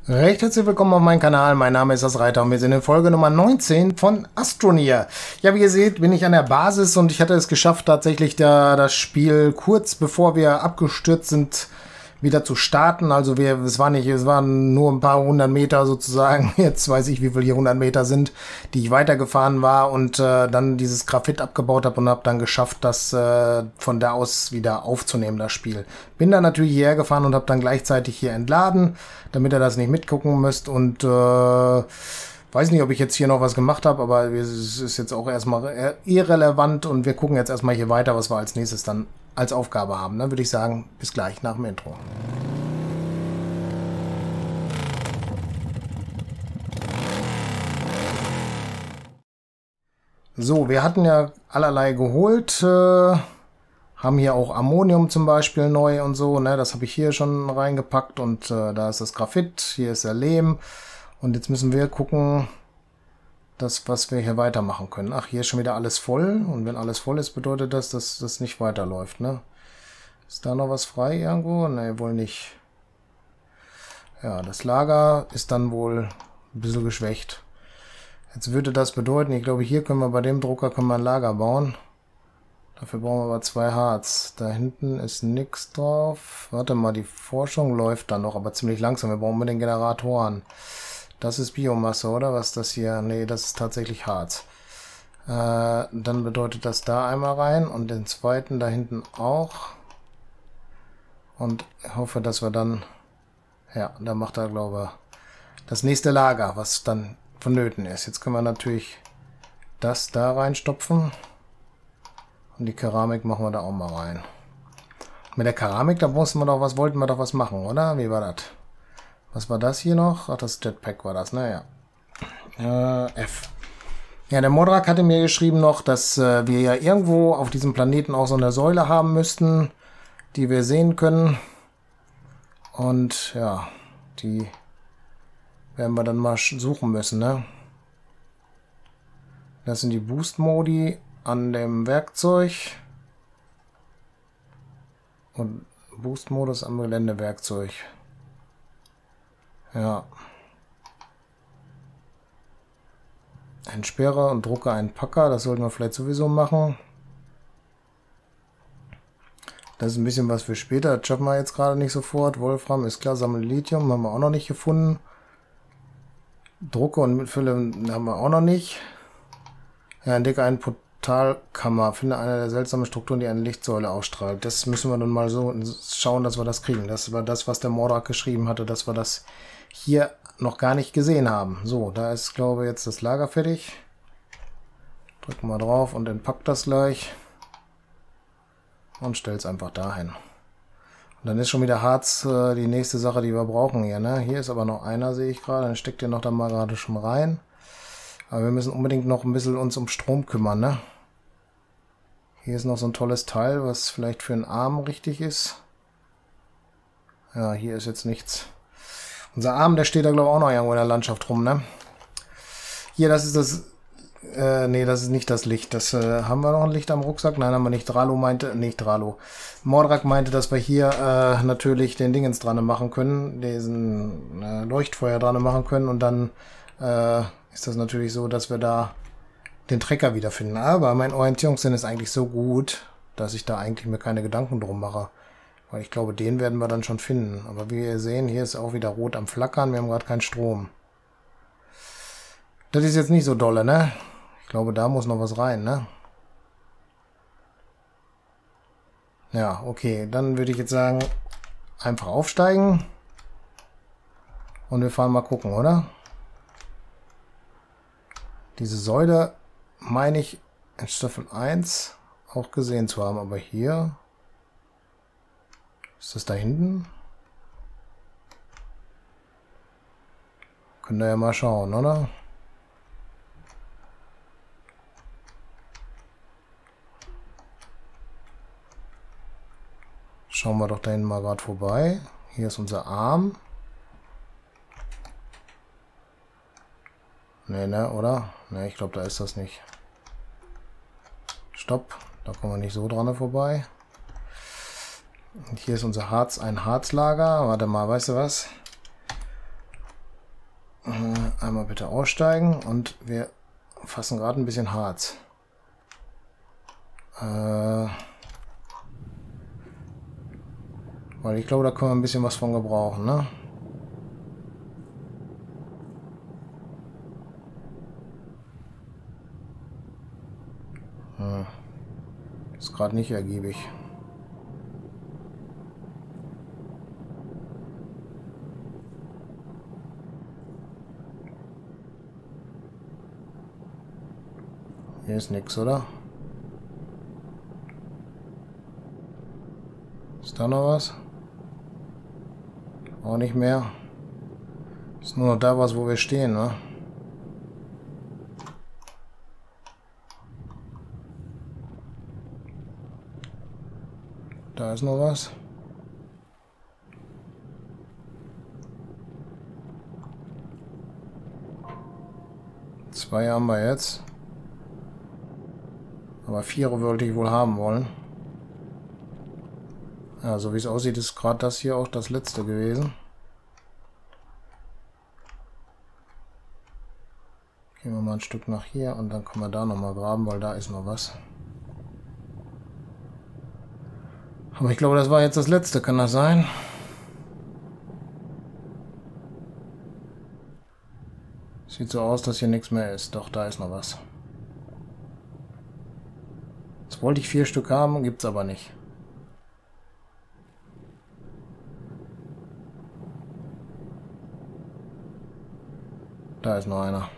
Recht herzlich willkommen auf meinem Kanal. Mein Name ist Reiter und wir sind in Folge Nummer 19 von Astroneer. Ja, wie ihr seht, bin ich an der Basis und ich hatte es geschafft, tatsächlich das Spiel kurz bevor wir abgestürzt sind, wieder zu starten. Also es waren nur ein paar 100 Meter sozusagen. Jetzt weiß ich, wie viel hier 100 Meter sind, die ich weitergefahren war und dann dieses Graphit abgebaut habe und habe dann geschafft, das von da aus wieder aufzunehmen, das Spiel. Bin dann natürlich hierher gefahren und habe dann gleichzeitig hier entladen, damit ihr das nicht mitgucken müsst und weiß nicht, ob ich jetzt hier noch was gemacht habe, aber es ist jetzt auch erstmal irrelevant und wir gucken jetzt erstmal hier weiter, was wir als nächstes dann als Aufgabe haben. Dann würde ich sagen, bis gleich nach dem Intro. So, wir hatten ja allerlei geholt, haben hier auch Ammonium zum Beispiel neu und so, ne? Das habe ich hier schon reingepackt und da ist das Graphit, hier ist der Lehm und jetzt müssen wir gucken, was wir hier weitermachen können. Ach, hier ist schon wieder alles voll und wenn alles voll ist, bedeutet das, dass das nicht weiterläuft, ne? Ist da noch was frei irgendwo? Ne, wohl nicht. Ja, das Lager ist dann wohl ein bisschen geschwächt. Jetzt würde das bedeuten, ich glaube, hier können wir bei dem Drucker ein Lager bauen. Dafür brauchen wir aber 2 Harz. Da hinten ist nichts drauf. Warte mal, die Forschung läuft dann noch, aber ziemlich langsam. Wir brauchen mit den Generatoren. Das ist Biomasse, oder? Was ist das hier? Nee, das ist tatsächlich Harz. Dann bedeutet das da einmal rein und den zweiten da hinten auch. Und ich hoffe, dass wir dann... Ja, da macht er, glaube ich, das nächste Lager, was dann vonnöten ist. Jetzt können wir natürlich das da reinstopfen. Und die Keramik machen wir da auch mal rein. Mit der Keramik, da wollten wir doch was machen, oder? Wie war das? Was war das hier noch? Ach, das Jetpack war das, naja. F. Ja, der Modrak hatte mir geschrieben noch, dass wir ja irgendwo auf diesem Planeten auch so eine Säule haben müssten, die wir sehen können. Und ja, die werden wir dann mal suchen müssen, ne? Das sind die Boost-Modi an dem Werkzeug. Und Boost-Modus am Geländewerkzeug. Ja. Entsperre und drucke einen Packer. Das sollten wir vielleicht sowieso machen. Das ist ein bisschen was für später. Das schaffen wir jetzt gerade nicht sofort. Wolfram ist klar. Sammle Lithium haben wir auch noch nicht gefunden. Drucke und Mitfülle haben wir auch noch nicht. Ja, entdecke einen Portalkammer. Finde eine der seltsamen Strukturen, die eine Lichtsäule ausstrahlt. Das müssen wir dann mal so schauen, dass wir das kriegen. Das war das, was der Modrak geschrieben hatte, dass wir das hier noch gar nicht gesehen haben. So, da ist, glaube ich, jetzt das Lager fertig. Drücken wir drauf und entpackt das gleich. Und stellt es einfach dahin. Und dann ist schon wieder Harz die nächste Sache, die wir brauchen hier, ne? Hier ist aber noch einer, sehe ich gerade. Dann steckt ihr noch da mal gerade schon rein. Aber wir müssen unbedingt noch ein bisschen uns um Strom kümmern, ne? Hier ist noch so ein tolles Teil, was vielleicht für einen Arm richtig ist. Ja, hier ist jetzt nichts. Unser Arm, der steht da, glaube ich, auch noch irgendwo in der Landschaft rum, ne? Hier, das ist das... nee, das ist nicht das Licht. Das haben wir noch ein Licht am Rucksack? Nein, haben wir nicht. Modrak meinte, dass wir hier natürlich den Dingens dran machen können, diesen Leuchtfeuer dran machen können und dann ist das natürlich so, dass wir da den Trecker wiederfinden. Aber mein Orientierungssinn ist eigentlich so gut, dass ich da eigentlich mir keine Gedanken drum mache. Weil ich glaube, den werden wir dann schon finden. Aber wie ihr sehen, hier ist auch wieder rot am Flackern. Wir haben gerade keinen Strom. Das ist jetzt nicht so dolle, ne? Ich glaube, da muss noch was rein, ne? Ja, okay. Dann würde ich jetzt sagen, einfach aufsteigen. Und wir fahren mal gucken, oder? Diese Säule meine ich in Staffel 1 auch gesehen zu haben. Aber hier... Ist das da hinten? Können wir ja mal schauen, oder? Schauen wir doch da hinten mal gerade vorbei. Hier ist unser Arm. Nee, ne, oder? Ne, ich glaube, da ist das nicht. Stopp. Da kommen wir nicht so dran vorbei. Und hier ist unser Harz, ein Harzlager. Warte mal, weißt du was? Einmal bitte aussteigen und wir fassen gerade ein bisschen Harz. Weil ich glaube, da können wir ein bisschen was von gebrauchen, ne? Ist gerade nicht ergiebig. Hier ist nichts, oder? Ist da noch was? Auch nicht mehr. Ist nur noch da was, wo wir stehen, ne? Da ist noch was. Zwei haben wir jetzt. Aber 4 wollte ich wohl haben wollen. Ja, so wie es aussieht, ist gerade das hier auch das letzte gewesen. Gehen wir mal ein Stück nach hier und dann können wir da nochmal graben, weil da ist noch was. Aber ich glaube, das war jetzt das letzte, kann das sein? Sieht so aus, dass hier nichts mehr ist. Doch, da ist noch was. Jetzt wollte ich 4 Stück haben, gibt's aber nicht. Da ist noch einer.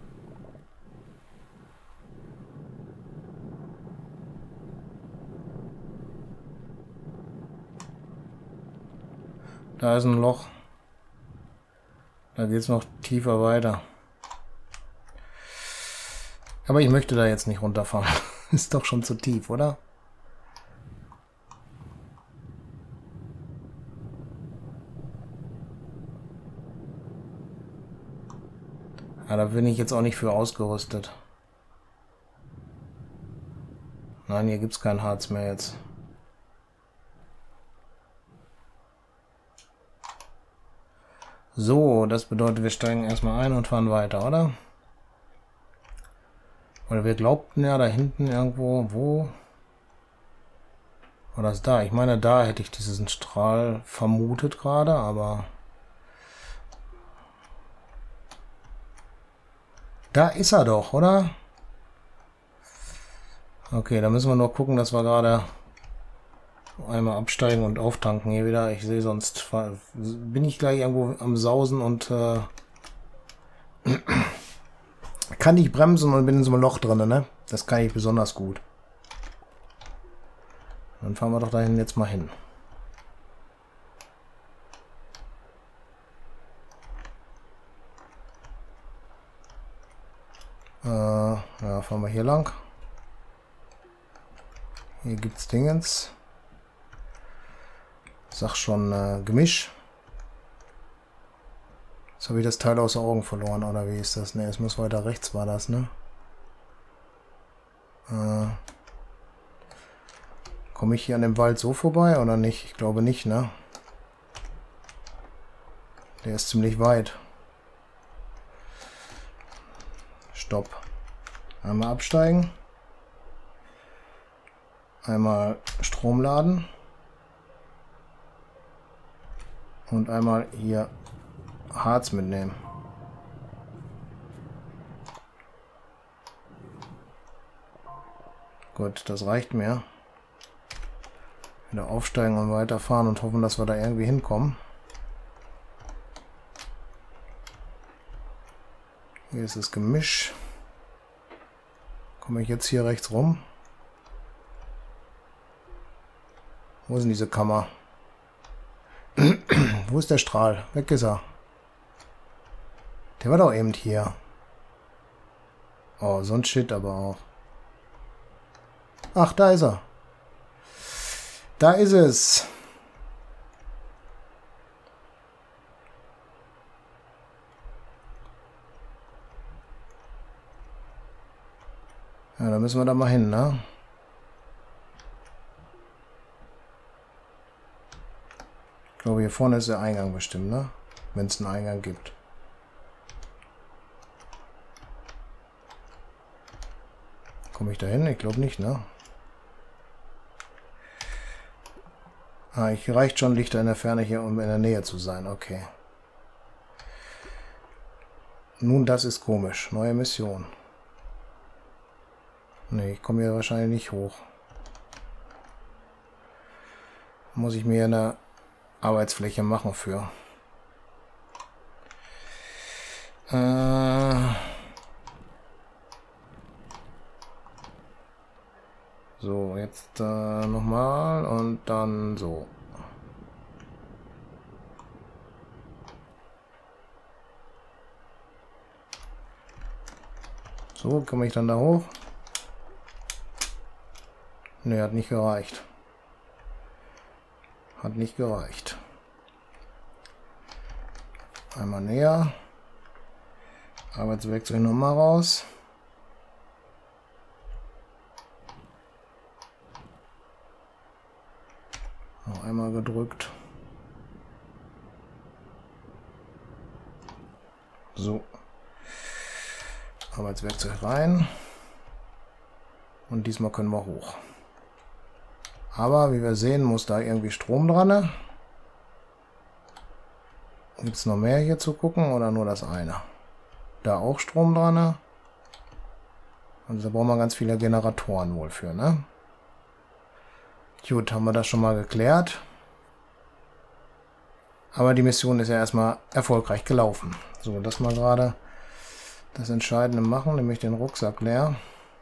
Da ist ein Loch. Da geht es noch tiefer weiter. Aber ich möchte da jetzt nicht runterfahren. Ist doch schon zu tief, oder? Ja, da bin ich jetzt auch nicht für ausgerüstet. Nein, hier gibt es kein Harz mehr jetzt. So, das bedeutet, wir steigen erstmal ein und fahren weiter, oder? Weil wir glaubten ja, da hinten irgendwo, wo? War das da? Ich meine, da hätte ich diesen Strahl vermutet gerade, aber... Da ist er doch, oder? Okay, da müssen wir nur gucken, dass wir gerade einmal absteigen und auftanken hier wieder. Ich sehe, sonst bin ich gleich irgendwo am Sausen und kann nicht bremsen und bin in so einem Loch drin, ne? Das kann ich besonders gut. Dann fahren wir doch dahin jetzt mal hin. Ja, fahren wir hier lang. Hier gibt's Dingens. Sag schon Gemisch. Jetzt habe ich das Teil aus den Augen verloren, oder wie ist das? Ne, es muss weiter rechts, war das, ne? Komme ich hier an dem Wald so vorbei oder nicht? Ich glaube nicht, ne? Der ist ziemlich weit. Stopp. Einmal absteigen. Einmal Strom laden. Und einmal hier Harz mitnehmen. Gut, das reicht mir. Wieder aufsteigen und weiterfahren und hoffen, dass wir da irgendwie hinkommen. Hier ist das Gemisch. Komme ich jetzt hier rechts rum? Wo ist denn diese Kammer? Wo ist der Strahl? Weg ist er. Der war doch eben hier. Oh, so ein Shit aber auch. Ach, da ist er. Da ist es. Ja, da müssen wir da mal hin, ne? Ich glaube, hier vorne ist der Eingang bestimmt, ne? Wenn es einen Eingang gibt. Komme ich da hin? Ich glaube nicht, ne? Ah, ich reicht schon Lichter in der Ferne hier, um in der Nähe zu sein. Okay. Nun, das ist komisch. Neue Mission. Ne, ich komme hier wahrscheinlich nicht hoch. Muss ich mir eine Arbeitsfläche machen für. So, jetzt nochmal und dann so. So, komme ich dann da hoch? Ne, hat nicht gereicht. Hat nicht gereicht. Einmal näher. Arbeitswerkzeug nochmal raus. Noch einmal gedrückt. So. Arbeitswerkzeug rein. Und diesmal können wir hoch. Aber wie wir sehen, muss da irgendwie Strom dran. Gibt es noch mehr hier zu gucken oder nur das eine? Da auch Strom dran. Also da brauchen wir ganz viele Generatoren wohl für, ne? Gut, haben wir das schon mal geklärt. Aber die Mission ist ja erstmal erfolgreich gelaufen. So, das mal gerade das Entscheidende machen, nämlich den Rucksack leer.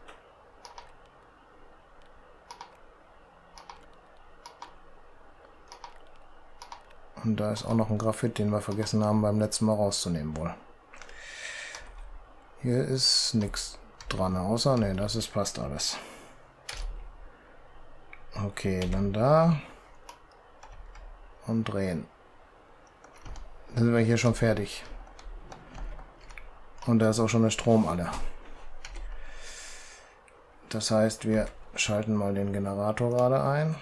Und da ist auch noch ein Graphit, den wir vergessen haben beim letzten Mal rauszunehmen wohl. Hier ist nichts dran, außer, ne, das ist passt alles. Okay, dann da und drehen. Dann sind wir hier schon fertig. Und da ist auch schon der Strom alle. Das heißt, wir schalten mal den Generator gerade ein.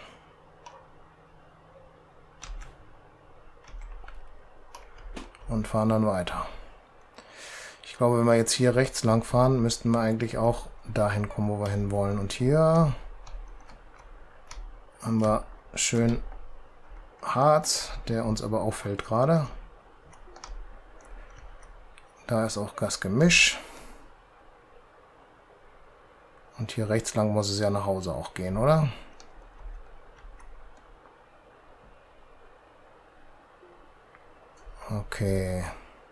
Und fahren dann weiter. Ich glaube, wenn wir jetzt hier rechts lang fahren, müssten wir eigentlich auch dahin kommen, wo wir hin wollen. Und hier haben wir schön Harz, der uns aber auffällt gerade. Da ist auch Gasgemisch. Und hier rechts lang muss es ja nach Hause auch gehen, oder? Okay.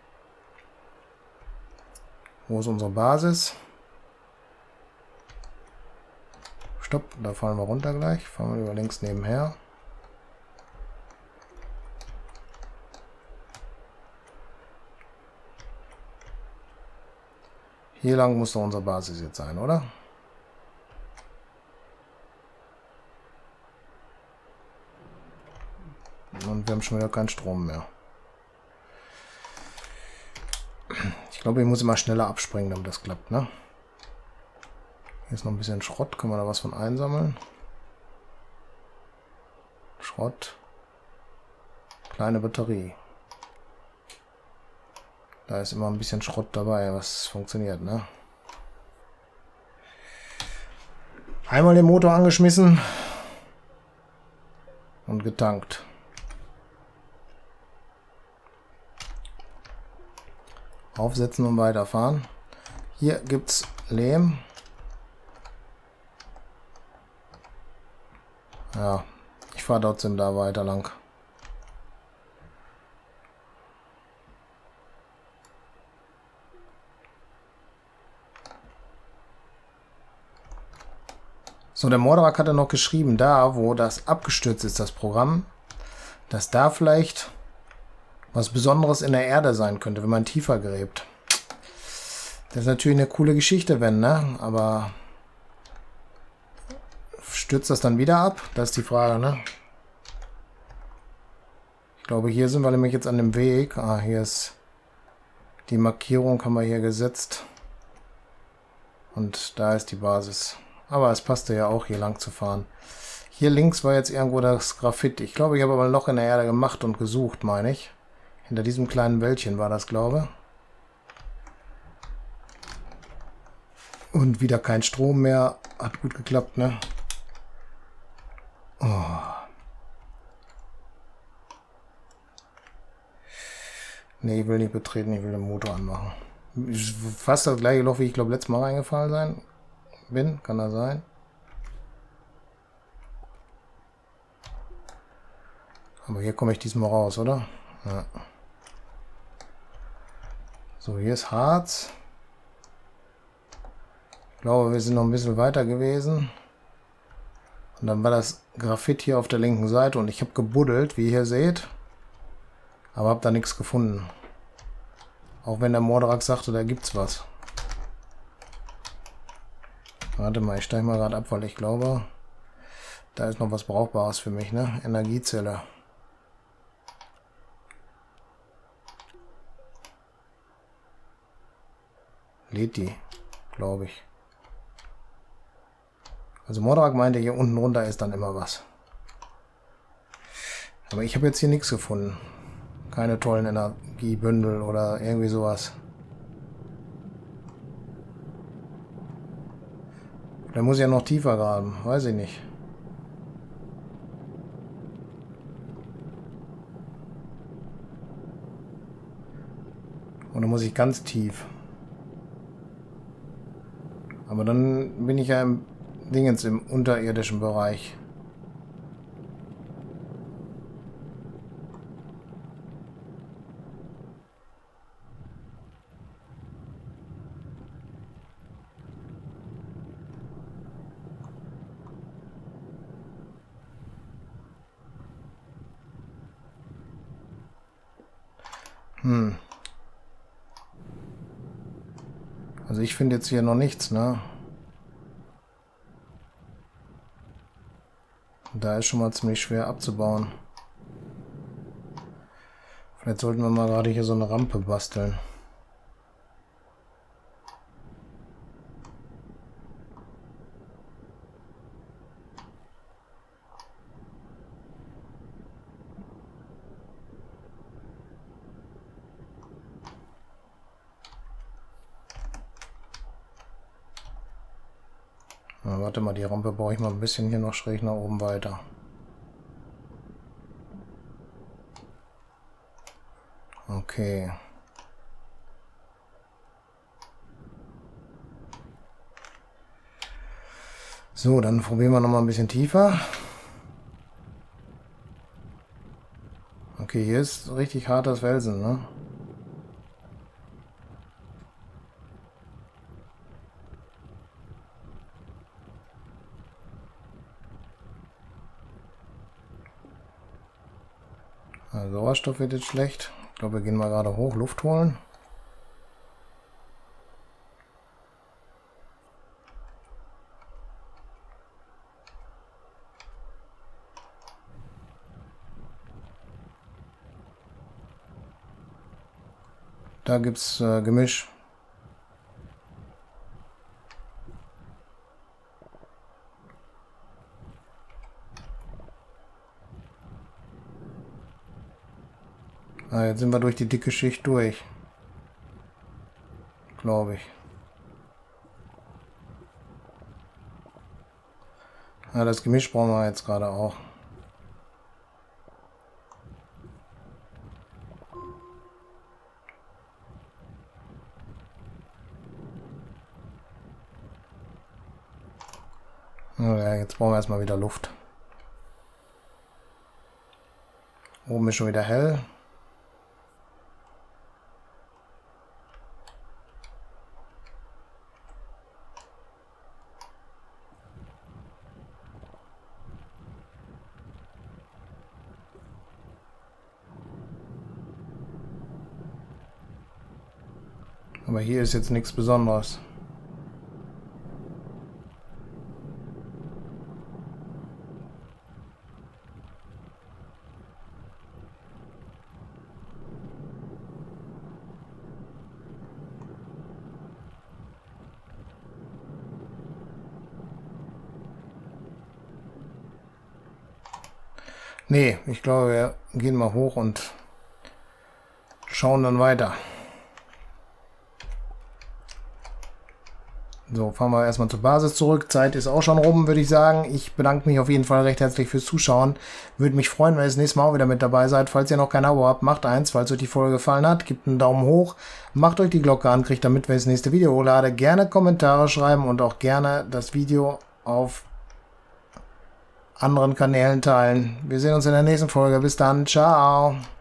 Wo ist unsere Basis? Stopp, da fallen wir runter gleich. Fahren wir über links nebenher. Hier lang muss doch unsere Basis jetzt sein, oder? Und wir haben schon wieder keinen Strom mehr. Ich glaube, ich muss immer schneller abspringen, damit das klappt, ne? Hier ist noch ein bisschen Schrott. Können wir da was von einsammeln? Schrott. Kleine Batterie. Da ist immer ein bisschen Schrott dabei, was funktioniert, ne? Einmal den Motor angeschmissen und getankt. Aufsetzen und weiterfahren. Hier gibt es Lehm. Ja, ich fahre trotzdem da weiter lang. So, der Mordrak hatte noch geschrieben, da wo das abgestürzt ist, das Programm, dass da vielleicht was Besonderes in der Erde sein könnte, wenn man tiefer gräbt. Das ist natürlich eine coole Geschichte, wenn, ne? Aber stürzt das dann wieder ab? Das ist die Frage, ne? Ich glaube, hier sind wir nämlich jetzt an dem Weg. Ah, hier ist die Markierung, haben wir hier gesetzt. Und da ist die Basis. Aber es passte ja auch, hier lang zu fahren. Hier links war jetzt irgendwo das Graphit. Ich glaube, ich habe aber ein Loch in der Erde gemacht und gesucht, meine ich. Hinter diesem kleinen Wäldchen war das, glaube Und wieder kein Strom mehr. Hat gut geklappt, ne? Oh. Ne, ich will nicht betreten, ich will den Motor anmachen. Fast das gleiche Loch, wie ich glaube letztes Mal reingefallen bin. Kann das sein? Aber hier komme ich diesmal raus, oder? Ja. So, hier ist Harz. Ich glaube, wir sind noch ein bisschen weiter gewesen. Und dann war das Graphit hier auf der linken Seite und ich habe gebuddelt, wie ihr hier seht. Aber habe da nichts gefunden. Auch wenn der Mordrax sagte, da gibt's was. Warte mal, ich steige mal gerade ab, weil ich glaube, da ist noch was Brauchbares für mich, ne? Energiezelle. Lädt die, glaube ich. Also Mordrag meinte, hier unten runter ist dann immer was. Aber ich habe jetzt hier nichts gefunden. Keine tollen Energiebündel oder irgendwie sowas. Da muss ich ja noch tiefer graben. Weiß ich nicht. Oder muss ich ganz tief? Aber dann bin ich ja im Dingens im unterirdischen Bereich. Also ich finde jetzt hier noch nichts, ne? Da ist schon mal ziemlich schwer abzubauen. Vielleicht sollten wir mal gerade hier so eine Rampe basteln. Na, warte mal, die Rampe baue ich mal ein bisschen hier noch schräg nach oben weiter. Okay. So, dann probieren wir noch mal ein bisschen tiefer. Okay, hier ist richtig hartes Felsen, ne? Also Sauerstoff wird jetzt schlecht. Ich glaube, wir gehen mal gerade hoch, Luft holen. Da gibt es Gemisch. Ah, jetzt sind wir durch die dicke Schicht durch. Glaube ich. Ja, das Gemisch brauchen wir jetzt gerade auch. Ja, jetzt brauchen wir erstmal wieder Luft. Oben ist schon wieder hell. Aber hier ist jetzt nichts Besonderes. Nee, ich glaube, wir gehen mal hoch und schauen dann weiter. So, fahren wir erstmal zur Basis zurück. Zeit ist auch schon rum, würde ich sagen. Ich bedanke mich auf jeden Fall recht herzlich fürs Zuschauen. Würde mich freuen, wenn ihr das nächste Mal auch wieder mit dabei seid. Falls ihr noch kein Abo habt, macht eins. Falls euch die Folge gefallen hat, gebt einen Daumen hoch. Macht euch die Glocke an, kriegt damit, wenn ich das nächste Video hochlade. Gerne Kommentare schreiben und auch gerne das Video auf anderen Kanälen teilen. Wir sehen uns in der nächsten Folge. Bis dann. Ciao.